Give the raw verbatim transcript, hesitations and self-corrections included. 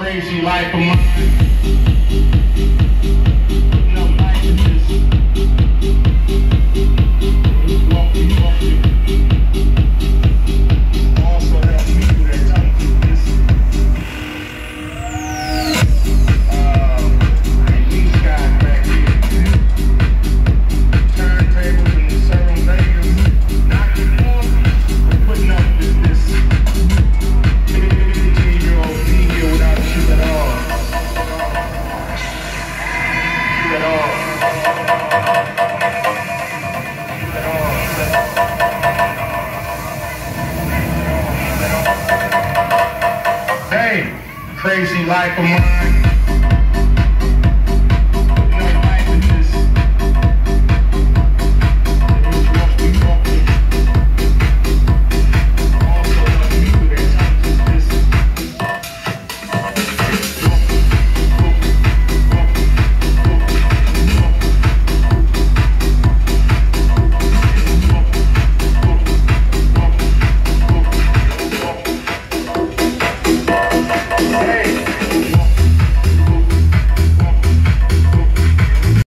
crazy life of mine. No life is this. Walk you, walk you. Also help me through that tongue through this. Um, and these guys back here, turntables and the serum Vegas, knocking off and putting up with this. fifteen-year-old female without a shoe at all. Shoe at all. Shoe at all. Hey, crazy life of mine. No life in this. It's what we walk with. Also help me through that tongue is this. Hey.